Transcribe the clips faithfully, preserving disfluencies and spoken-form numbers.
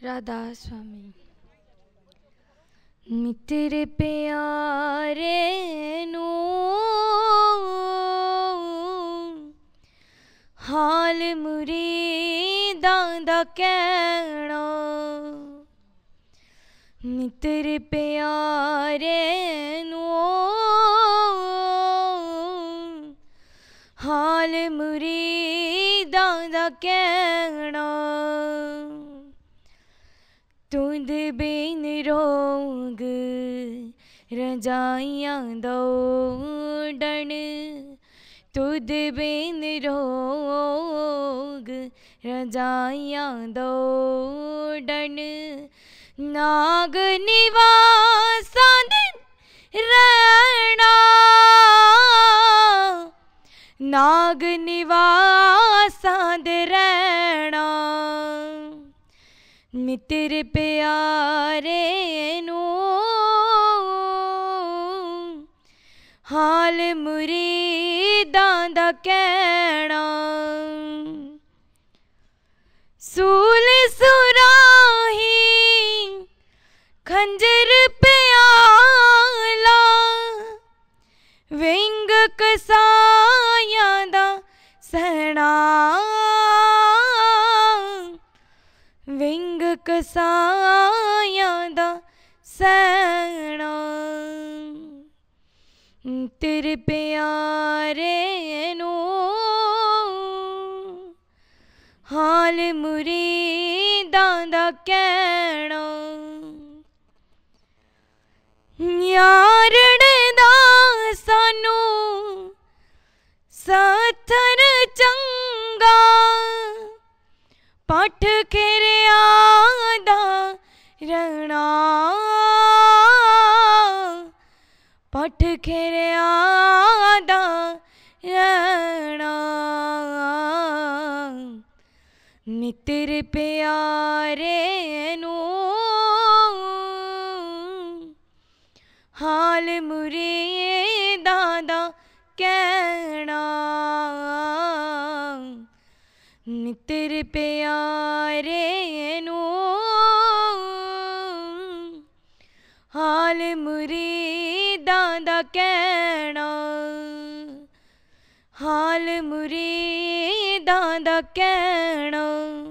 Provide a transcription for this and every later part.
राधा स्वामी। मित्र प्यारे नू हाल मुरीदां दा कहना, मित्र प्यारे नू हाल मुरीदां दा कहना, तुद बिन रोग रजाइयां दौड़न, तुद बिन रोग रजाइयां दौड़न, नाग निवासां दिन रहना, नाग निवासां दे रहना, मित्र प्यारे नू हाल मुरीदां दा कहना, सूल सुराही खंजर प्याला, विंग कसायां दा सहना, विंग कसायां दा सहना, तेरे प्यारे नू हाल मुरीदां दा कहना, यारड़ दा सानू साथर चंगा, पठ खेरिया दा रहना, पठ खेरिया दा रहना, मित्र प्यारे नू हाल मुरीदां दा कहना, मित्र प्यारे नू हाल मुरीदां दा कहना, हाल मुरीदां दा कहना।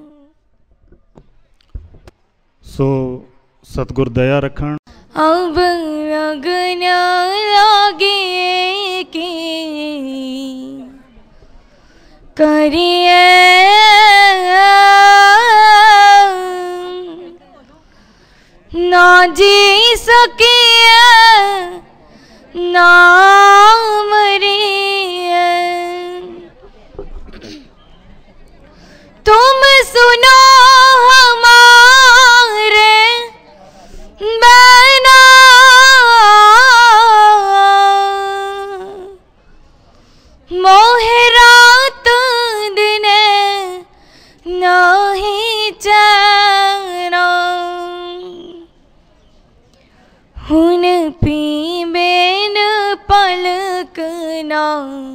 सो सतगुर दया रखन। अब लगन लागे की करिए, ना जी सकिए ना मरिए, तुम सुनो हमारे बना, मोहे रात दिने नहीं चैना, हुन पीबेन पलक ना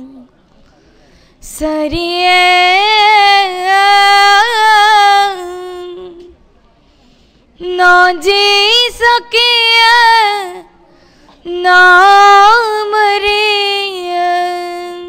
सरिए, ना जी